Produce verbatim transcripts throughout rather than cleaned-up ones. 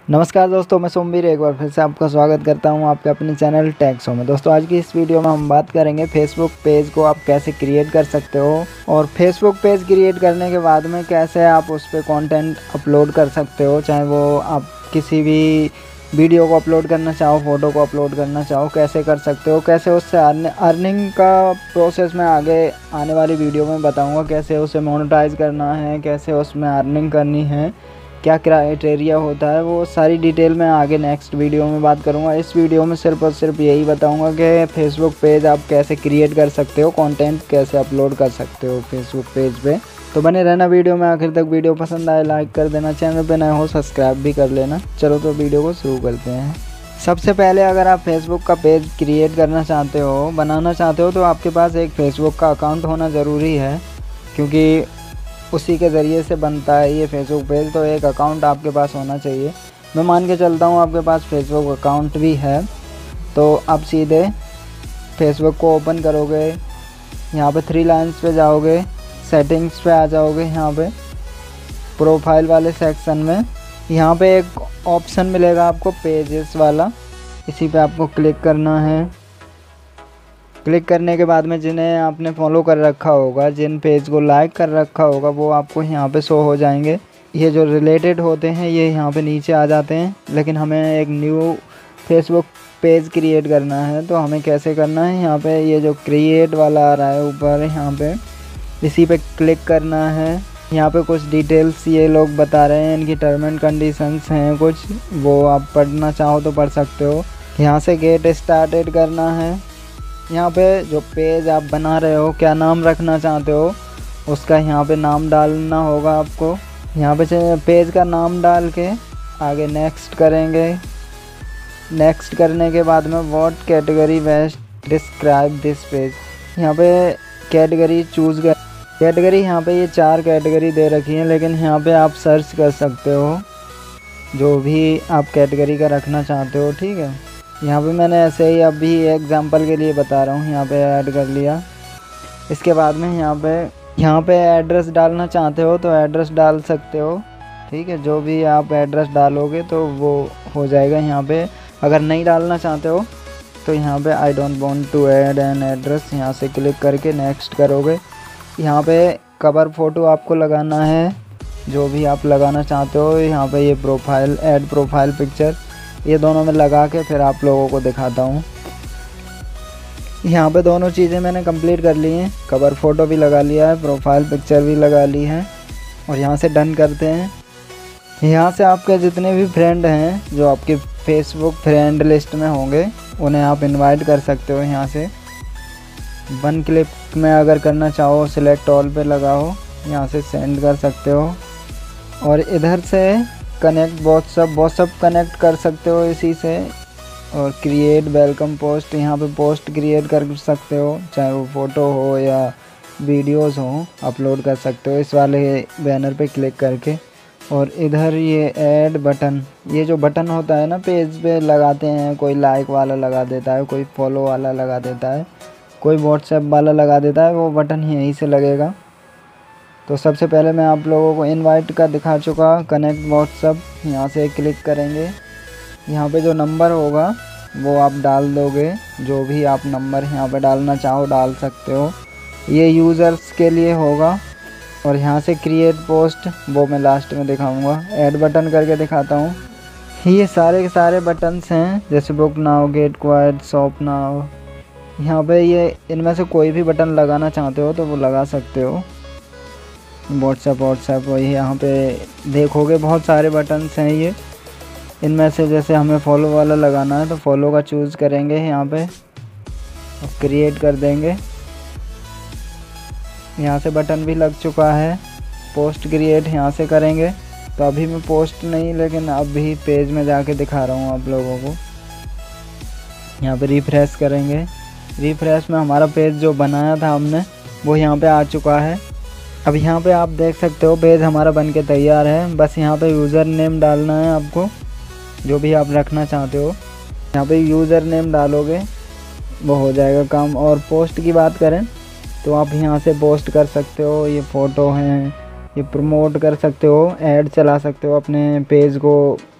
नमस्कार दोस्तों, मैं सोमवीर एक बार फिर से आपका स्वागत करता हूं आपके अपने चैनल टेक शो में। दोस्तों आज की इस वीडियो में हम बात करेंगे फेसबुक पेज को आप कैसे क्रिएट कर सकते हो और फेसबुक पेज क्रिएट करने के बाद में कैसे आप उस पर कंटेंट अपलोड कर सकते हो। चाहे वो आप किसी भी वीडियो को अपलोड करना चाहो, फ़ोटो को अपलोड करना चाहो, कैसे कर सकते हो, कैसे उससे अर्निंग का प्रोसेस मैं आगे आने वाली वीडियो में बताऊँगा। कैसे उसे मोनेटाइज करना है, कैसे उसमें अर्निंग करनी है, क्या क्राइटेरिया होता है, वो सारी डिटेल मैं आगे नेक्स्ट वीडियो में बात करूंगा। इस वीडियो में सिर्फ और सिर्फ यही बताऊंगा कि फेसबुक पेज आप कैसे क्रिएट कर सकते हो, कंटेंट कैसे अपलोड कर सकते हो फेसबुक पेज पे। तो बने रहना वीडियो में आखिर तक। वीडियो पसंद आए लाइक कर देना, चैनल पे नए हो सब्सक्राइब भी कर लेना। चलो तो वीडियो को शुरू करते हैं। सबसे पहले अगर आप फेसबुक का पेज क्रिएट करना चाहते हो, बनाना चाहते हो, तो आपके पास एक फेसबुक का अकाउंट होना ज़रूरी है, क्योंकि उसी के ज़रिए से बनता है ये फेसबुक पेज। तो एक अकाउंट आपके पास होना चाहिए। मैं मान के चलता हूँ आपके पास फेसबुक अकाउंट भी है। तो आप सीधे फेसबुक को ओपन करोगे, यहाँ पे थ्री लाइन्स पे जाओगे, सेटिंग्स पे आ जाओगे, यहाँ पे प्रोफाइल वाले सेक्शन में यहाँ पे एक ऑप्शन मिलेगा आपको पेजेस वाला, इसी पे आपको क्लिक करना है। क्लिक करने के बाद में जिन्हें आपने फॉलो कर रखा होगा, जिन पेज को लाइक कर रखा होगा, वो आपको यहाँ पे शो हो जाएंगे। ये जो रिलेटेड होते हैं ये यहाँ पे नीचे आ जाते हैं। लेकिन हमें एक न्यू फेसबुक पेज क्रिएट करना है, तो हमें कैसे करना है, यहाँ पे ये जो क्रिएट वाला आ रहा है ऊपर, यहाँ पे इसी पे क्लिक करना है। यहाँ पे कुछ डिटेल्स ये लोग बता रहे हैं, इनकी टर्म एंड कंडीशंस हैं कुछ, वो आप पढ़ना चाहो तो पढ़ सकते हो। यहाँ से गेट स्टार्टेड करना है। यहाँ पे जो पेज आप बना रहे हो, क्या नाम रखना चाहते हो, उसका यहाँ पे नाम डालना होगा आपको। यहाँ पे पेज का नाम डाल के आगे नेक्स्ट करेंगे। नेक्स्ट करने के बाद में what category best describe this page, यहाँ पे कैटेगरी चूज़ कर। कैटेगरी यहाँ पे ये चार कैटेगरी दे रखी है, लेकिन यहाँ पे आप सर्च कर सकते हो जो भी आप कैटेगरी का रखना चाहते हो, ठीक है। यहाँ पे मैंने ऐसे ही अभी एग्जांपल के लिए बता रहा हूँ, यहाँ पे ऐड कर लिया। इसके बाद में यहाँ पे यहाँ पे एड्रेस डालना चाहते हो तो एड्रेस डाल सकते हो, ठीक है। जो भी आप एड्रेस डालोगे तो वो हो जाएगा यहाँ पे। अगर नहीं डालना चाहते हो तो यहाँ पे I don't want to add an address, यहाँ से क्लिक करके नेक्स्ट करोगे। यहाँ पे कवर फ़ोटो आपको लगाना है, जो भी आप लगाना चाहते हो। यहाँ पे ये प्रोफाइल, ऐड प्रोफाइल पिक्चर, ये दोनों में लगा के फिर आप लोगों को दिखाता हूँ। यहाँ पे दोनों चीज़ें मैंने कंप्लीट कर ली हैं। कवर फ़ोटो भी लगा लिया है, प्रोफाइल पिक्चर भी लगा ली है, और यहाँ से डन करते हैं। यहाँ से आपके जितने भी फ्रेंड हैं जो आपके फेसबुक फ्रेंड लिस्ट में होंगे, उन्हें आप इनवाइट कर सकते हो। यहाँ से वन क्लिक में अगर करना चाहो, सिलेक्ट ऑल पे लगाओ, यहाँ से सेंड कर सकते हो। और इधर से कनेक्ट व्हाट्सअप व्हाट्सअप कनेक्ट कर सकते हो इसी से। और क्रिएट वेलकम पोस्ट, यहाँ पे पोस्ट क्रिएट कर सकते हो, चाहे वो फ़ोटो हो या वीडियोस हो, अपलोड कर सकते हो इस वाले बैनर पे क्लिक करके। और इधर ये ऐड बटन, ये जो बटन होता है ना पेज पे लगाते हैं, कोई लाइक वाला लगा देता है, कोई फॉलो वाला लगा देता है, कोई व्हाट्सएप वाला लगा देता है, वो बटन यहीं से लगेगा। तो सबसे पहले मैं आप लोगों को इनवाइट का दिखा चुका, कनेक्ट व्हाट्सअप, यहाँ से क्लिक करेंगे। यहाँ पे जो नंबर होगा वो आप डाल दोगे, जो भी आप नंबर यहाँ पे डालना चाहो डाल सकते हो। ये यूज़र्स के लिए होगा। और यहाँ से क्रिएट पोस्ट, वो मैं लास्ट में दिखाऊंगा। ऐड बटन करके दिखाता हूँ। ये सारे के सारे बटन्स हैं, जैसे book now, get quote, shop now. यहाँ पे ये इनमें से कोई भी बटन लगाना चाहते हो तो वो लगा सकते हो। व्हाट्सएप व्हाट्सएप वही यहाँ पे देखोगे बहुत सारे बटन्स हैं ये। इनमें से जैसे हमें फॉलो वाला लगाना है तो फॉलो का चूज़ करेंगे यहाँ पे और क्रिएट कर देंगे। यहाँ से बटन भी लग चुका है। पोस्ट क्रिएट यहाँ से करेंगे। तो अभी मैं पोस्ट नहीं, लेकिन अभी पेज में जाके दिखा रहा हूँ आप लोगों को। यहाँ पे रिफ्रेश करेंगे। रिफ्रेश में हमारा पेज जो बनाया था हमने वो यहाँ पे आ चुका है। अब यहाँ पे आप देख सकते हो पेज हमारा बन के तैयार है। बस यहाँ पे यूज़र नेम डालना है आपको, जो भी आप रखना चाहते हो। यहाँ पे यूज़र नेम डालोगे, वो हो जाएगा काम। और पोस्ट की बात करें तो आप यहाँ से पोस्ट कर सकते हो। ये फ़ोटो हैं, ये प्रमोट कर सकते हो, ऐड चला सकते हो, अपने पेज को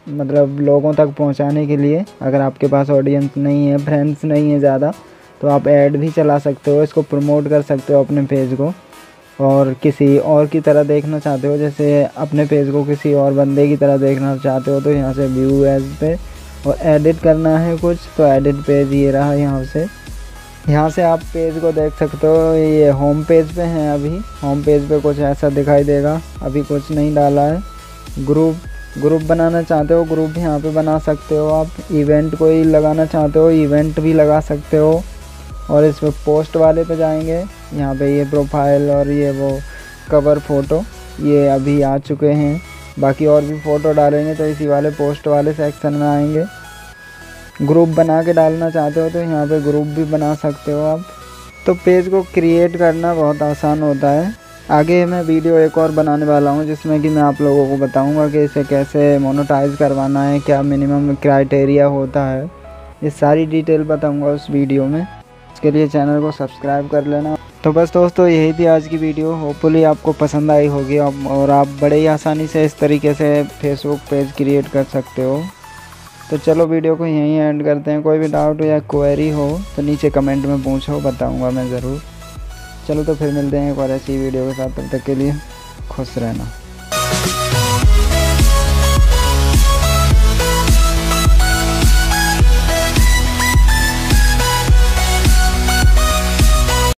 मतलब लोगों तक पहुंचाने के लिए। अगर आपके पास ऑडियंस नहीं है, फ्रेंड्स नहीं है ज़्यादा, तो आप ऐड भी चला सकते हो, इसको प्रमोट कर सकते हो अपने पेज को। और किसी और की तरह देखना चाहते हो, जैसे अपने पेज को किसी और बंदे की तरह देखना चाहते हो, तो यहाँ से व्यू एज पे और एडिट करना है कुछ, तो एडिट पेज ये रहा। यहाँ से यहाँ से आप पेज को देख सकते हो। ये होम पेज पे हैं अभी। होम पेज पे कुछ ऐसा दिखाई देगा, अभी कुछ नहीं डाला है। ग्रुप ग्रुप बनाना चाहते हो, ग्रुप यहाँ पे बना सकते हो आप। इवेंट कोई लगाना चाहते हो, इवेंट भी लगा सकते हो। और इस पर पोस्ट वाले पे जाएंगे, यहाँ पे ये प्रोफाइल और ये वो कवर फ़ोटो ये अभी आ चुके हैं। बाकी और भी फ़ोटो डालेंगे तो इसी वाले पोस्ट वाले सेक्शन में आएंगे। ग्रुप बना के डालना चाहते हो तो यहाँ पे ग्रुप भी बना सकते हो आप। तो पेज को क्रिएट करना बहुत आसान होता है। आगे मैं वीडियो एक और बनाने वाला हूँ जिसमें कि मैं आप लोगों को बताऊँगा कि इसे कैसे मोनेटाइज करवाना है, क्या मिनिमम क्राइटेरिया होता है, ये सारी डिटेल बताऊँगा उस वीडियो में। इसके लिए चैनल को सब्सक्राइब कर लेना। तो बस दोस्तों यही थी आज की वीडियो। होपफुली आपको पसंद आई होगी और आप बड़े ही आसानी से इस तरीके से फेसबुक पेज क्रिएट कर सकते हो। तो चलो वीडियो को यहीं एंड करते हैं। कोई भी डाउट या क्वेरी हो तो नीचे कमेंट में पूछो, बताऊंगा मैं ज़रूर। चलो तो फिर मिलते हैं एक और ऐसी वीडियो के साथ। तब तक के लिए खुश रहना।